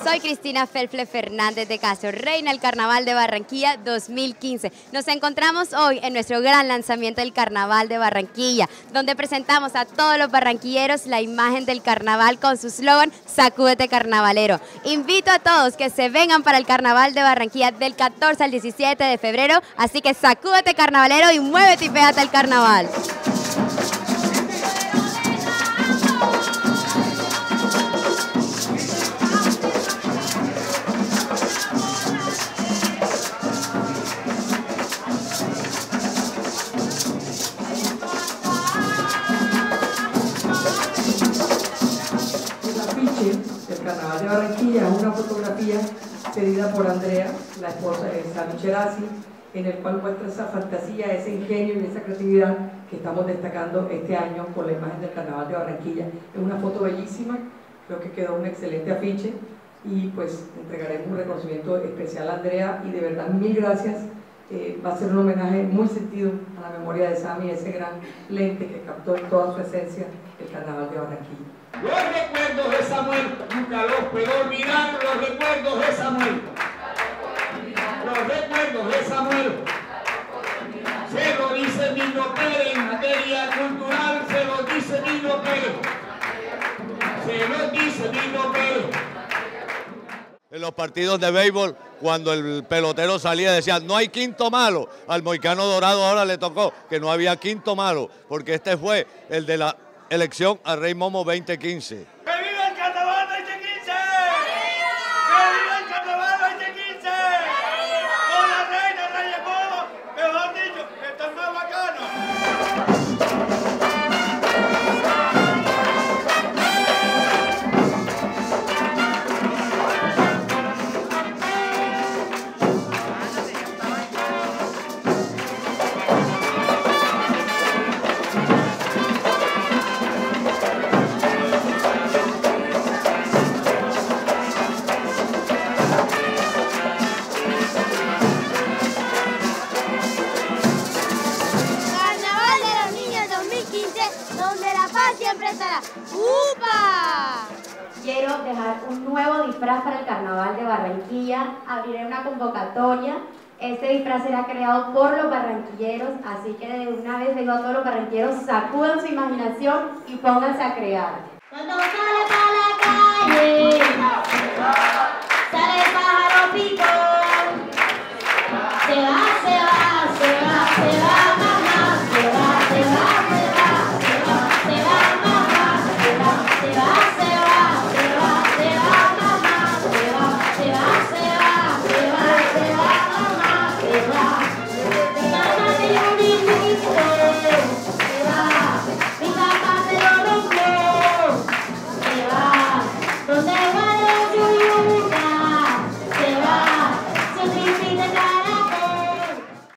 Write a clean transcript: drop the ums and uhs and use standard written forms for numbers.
Soy Cristina Felfle Fernández de Castro, reina del Carnaval de Barranquilla 2015. Nos encontramos hoy en nuestro gran lanzamiento del Carnaval de Barranquilla, donde presentamos a todos los barranquilleros la imagen del carnaval con su eslogan Sacúdete Carnavalero. Invito a todos que se vengan para el Carnaval de Barranquilla del 14 al 17 de febrero, así que sacúdete Carnavalero y muévete y pégate al carnaval. El Carnaval de Barranquilla es una fotografía pedida por Andrea, la esposa de Sammy Cherasi, en el cual muestra esa fantasía, ese ingenio y esa creatividad que estamos destacando este año con la imagen del Carnaval de Barranquilla. Es una foto bellísima, creo que quedó un excelente afiche y pues entregaremos un reconocimiento especial a Andrea y de verdad mil gracias. Va a ser un homenaje muy sentido a la memoria de Sammy, ese gran lente que captó en toda su esencia el Carnaval de Barranquilla. Los recuerdos de Samuel nunca los puedo olvidar, los recuerdos de Samuel. Los recuerdos de Samuel. Se lo dice Nino Pérez en materia cultural, se lo dice Nino Pérez. Se lo dice Nino Pérez. En los partidos de béisbol, cuando el pelotero salía, decía, no hay quinto malo. Al Moicano Dorado ahora le tocó que no había quinto malo, porque este fue el de la elección a Rey Momo 2015. ¡Que viva el Carnaval 2015! ¡Que viva el Carnaval 2015! ¡Con la reina Reyes Momo! Mejor dicho, esto es más bacano. Donde la paz siempre estará. ¡Upa! Quiero dejar un nuevo disfraz para el Carnaval de Barranquilla. Abriré una convocatoria. Este disfraz será creado por los barranquilleros, así que de una vez digo a todos los barranquilleros, sacudan su imaginación y pónganse a crear. Cuando sale